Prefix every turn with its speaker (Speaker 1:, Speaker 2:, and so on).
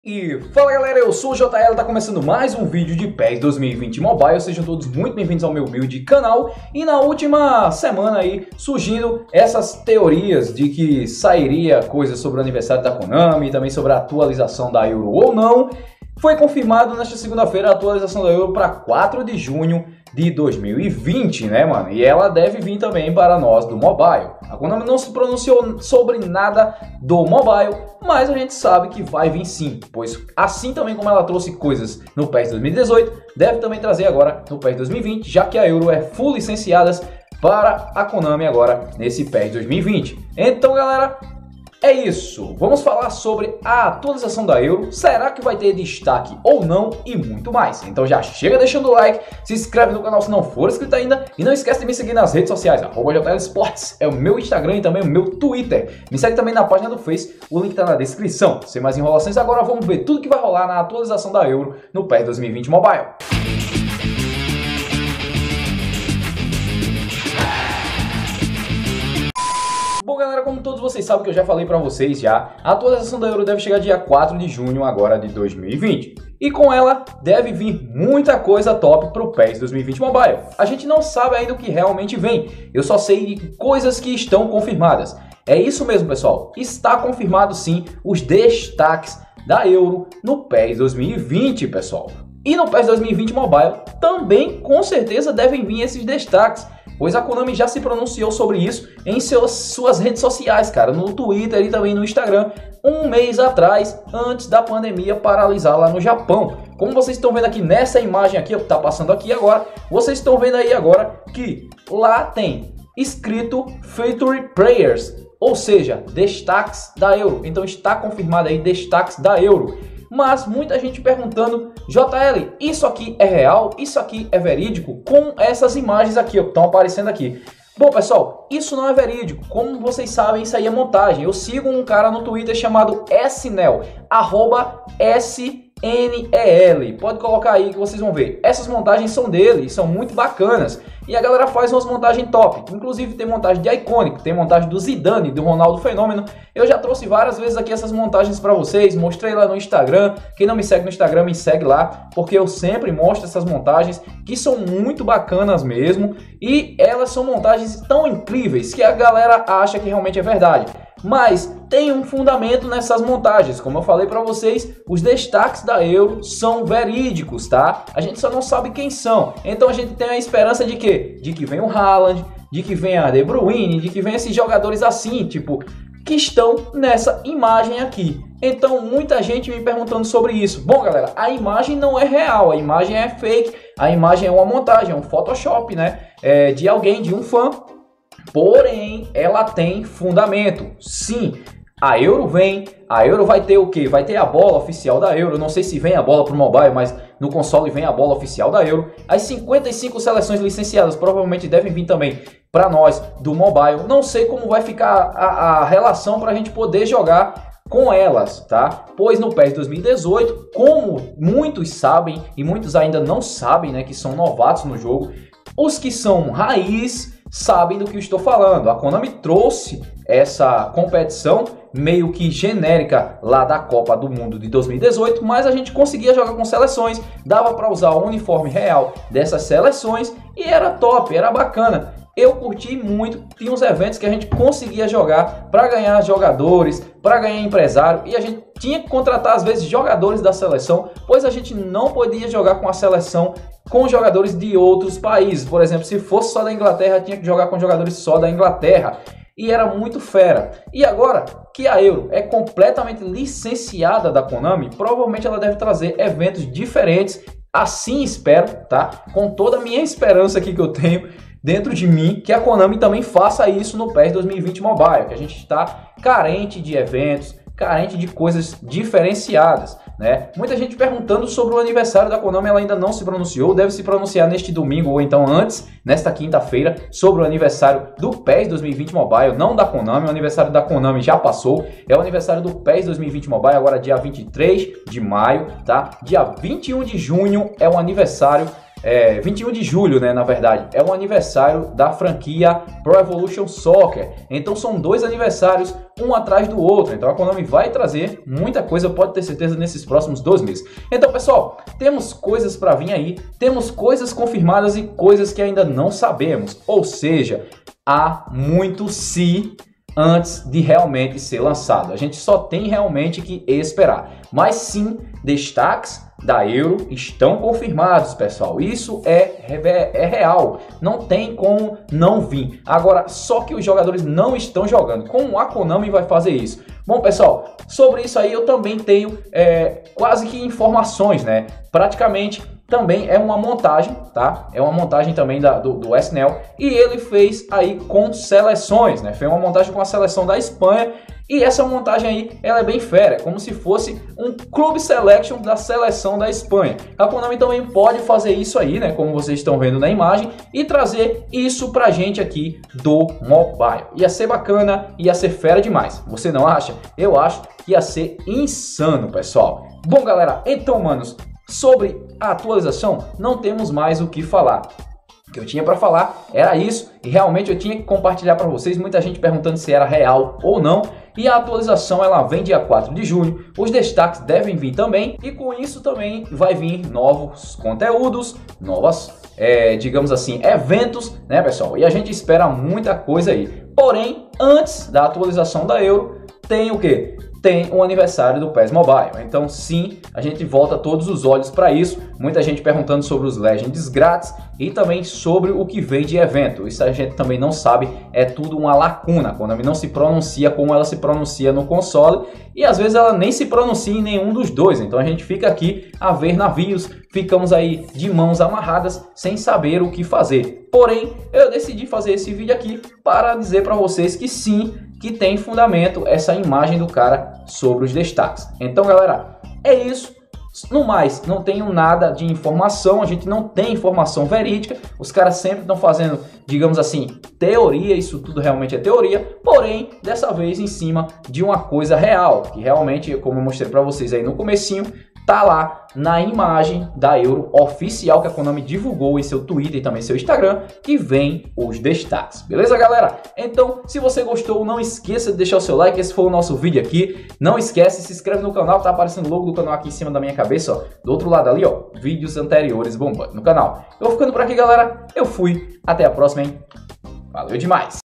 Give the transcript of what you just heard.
Speaker 1: E fala galera, eu sou o JL, tá começando mais um vídeo de PES 2020 Mobile, sejam todos muito bem-vindos ao meu humilde canal. E na última semana aí, surgindo essas teorias de que sairia coisas sobre o aniversário da Konami, e também sobre a atualização da Euro ou não. Foi confirmado nesta segunda-feira a atualização da Euro para 4 de junho de 2020, né, mano? E ela deve vir também para nós do mobile. A Konami não se pronunciou sobre nada do mobile, mas a gente sabe que vai vir sim, pois assim também como ela trouxe coisas no PES 2018, deve também trazer agora no PES 2020, já que a Euro é full licenciada para a Konami agora nesse PES 2020. Então, galera, é isso, vamos falar sobre a atualização da Euro, será que vai ter destaque ou não e muito mais. Então já chega deixando o like, se inscreve no canal se não for inscrito ainda e não esquece de me seguir nas redes sociais, @JLSports, é o meu Instagram e também o meu Twitter. Me segue também na página do Face, o link tá na descrição. Sem mais enrolações, agora vamos ver tudo que vai rolar na atualização da Euro no PES 2020 Mobile. Bom galera, como todos vocês sabem que eu já falei pra vocês já, a atualização da Euro deve chegar dia 4 de junho agora de 2020. E com ela deve vir muita coisa top pro PES 2020 Mobile. A gente não sabe ainda o que realmente vem, eu só sei de coisas que estão confirmadas. É isso mesmo pessoal, está confirmado sim os destaques da Euro no PES 2020 pessoal. E no PES 2020 Mobile também com certeza devem vir esses destaques, pois a Konami já se pronunciou sobre isso em suas redes sociais, cara, no Twitter e também no Instagram, um mês atrás, antes da pandemia paralisar lá no Japão. Como vocês estão vendo aqui nessa imagem aqui, que tá passando aqui agora, vocês estão vendo aí agora que lá tem escrito Featured Players, ou seja, destaques da Euro. Então está confirmado aí destaques da Euro. Mas muita gente perguntando, JL, isso aqui é real? Isso aqui é verídico? Com essas imagens aqui, ó, que estão aparecendo aqui. Bom, pessoal, isso não é verídico. Como vocês sabem, isso aí é montagem. Eu sigo um cara no Twitter chamado SNEL, @SNEL. Pode colocar aí que vocês vão ver. Essas montagens são dele, são muito bacanas. E a galera faz umas montagens top. Inclusive tem montagem de Iconic, tem montagem do Zidane, do Ronaldo Fenômeno. Eu já trouxe várias vezes aqui essas montagens para vocês. Mostrei lá no Instagram. Quem não me segue no Instagram, me segue lá. Porque eu sempre mostro essas montagens que são muito bacanas mesmo. E elas são montagens tão incríveis que a galera acha que realmente é verdade. Mas tem um fundamento nessas montagens. Como eu falei para vocês, os destaques da Euro são verídicos, tá? A gente só não sabe quem são. Então a gente tem a esperança de quê? De que venha o Haaland, de que venha a De Bruyne, de que venha esses jogadores assim, tipo, que estão nessa imagem aqui. Então muita gente me perguntando sobre isso. Bom galera, a imagem não é real, a imagem é fake, a imagem é uma montagem, é um Photoshop, né? De alguém, de um fã. Porém, ela tem fundamento. Sim, a Euro vai ter o quê? Vai ter a bola oficial da Euro. Não sei se vem a bola para o mobile, mas no console vem a bola oficial da Euro. As 55 seleções licenciadas provavelmente devem vir também para nós do mobile. Não sei como vai ficar a relação para a gente poder jogar com elas, tá? Pois no PES 2018, como muitos sabem e muitos ainda não sabem, né, que são novatos no jogo, os que são raiz sabem do que eu estou falando. A Konami trouxe essa competição meio que genérica lá da Copa do Mundo de 2018, mas a gente conseguia jogar com seleções, dava para usar o uniforme real dessas seleções e era top, era bacana. Eu curti muito, tinha uns eventos que a gente conseguia jogar para ganhar jogadores, para ganhar empresário, e a gente tinha que contratar às vezes jogadores da seleção, pois a gente não podia jogar com a seleção com jogadores de outros países. Por exemplo, se fosse só da Inglaterra, tinha que jogar com jogadores só da Inglaterra. E era muito fera. E agora que a Euro é completamente licenciada da Konami, provavelmente ela deve trazer eventos diferentes. Assim espero, tá? Com toda a minha esperança aqui que eu tenho dentro de mim, que a Konami também faça isso no PES 2020 Mobile. Que a gente está carente de eventos, carente de coisas diferenciadas, né? Muita gente perguntando sobre o aniversário da Konami, ela ainda não se pronunciou, deve se pronunciar neste domingo ou então antes, nesta quinta-feira, sobre o aniversário do PES 2020 Mobile, não da Konami. O aniversário da Konami já passou, é o aniversário do PES 2020 Mobile, agora dia 23 de maio, tá? Dia 21 de junho é o aniversário 21 de julho, né, na verdade, é o aniversário da franquia Pro Evolution Soccer. Então são 2 aniversários, um atrás do outro. Então a Konami vai trazer muita coisa, pode ter certeza, nesses próximos 2 meses. Então, pessoal, temos coisas para vir aí, temos coisas confirmadas e coisas que ainda não sabemos. Ou seja, há muito se antes de realmente ser lançado. A gente só tem realmente que esperar. Mas sim, destaques da Euro estão confirmados, pessoal. Isso é real. Não tem como não vir. Agora, só que os jogadores não estão jogando. Como a Konami vai fazer isso? Bom, pessoal, sobre isso aí eu também tenho quase que informações, né? Praticamente também é uma montagem, tá? É uma montagem também do SNEL. E ele fez aí com seleções, né? Fez uma montagem com a seleção da Espanha. E essa montagem aí, ela é bem fera, como se fosse um clube selection da seleção da Espanha. A Konami também pode fazer isso aí, né? Como vocês estão vendo na imagem, e trazer isso pra gente aqui do mobile. Ia ser bacana, ia ser fera demais. Você não acha? Eu acho que ia ser insano, pessoal. Bom, galera, então, manos, sobre a atualização, não temos mais o que falar. O que eu tinha para falar era isso, e realmente eu tinha que compartilhar para vocês. Muita gente perguntando se era real ou não. E a atualização ela vem dia 4 de junho, os destaques devem vir também, e com isso também vai vir novos conteúdos, novas, digamos assim, eventos, né, pessoal? E a gente espera muita coisa aí. Porém, antes da atualização da Euro, tem o quê? Tem o aniversário do PES Mobile. Então sim, a gente volta todos os olhos para isso. Muita gente perguntando sobre os Legends grátis e também sobre o que vem de evento. Isso a gente também não sabe, é tudo uma lacuna. A Konami não se pronuncia como ela se pronuncia no console e às vezes ela nem se pronuncia em nenhum dos dois. Então a gente fica aqui a ver navios, ficamos aí de mãos amarradas sem saber o que fazer. Porém, eu decidi fazer esse vídeo aqui para dizer para vocês que sim, que tem fundamento essa imagem do cara sobre os destaques. Então, galera, é isso. No mais, não tenho nada de informação, a gente não tem informação verídica. Os caras sempre estão fazendo, digamos assim, teoria, isso tudo realmente é teoria, porém, dessa vez em cima de uma coisa real, que realmente, como eu mostrei para vocês aí no comecinho, tá lá na imagem da Euro oficial que a Konami divulgou em seu Twitter e também seu Instagram, que vem os destaques. Beleza, galera? Então, se você gostou, não esqueça de deixar o seu like. Esse foi o nosso vídeo aqui. Não esquece, se inscreve no canal, tá aparecendo o logo do canal aqui em cima da minha cabeça, ó. Do outro lado ali, ó, vídeos anteriores bombando no canal. Eu vou ficando por aqui, galera. Eu fui. Até a próxima, hein? Valeu demais!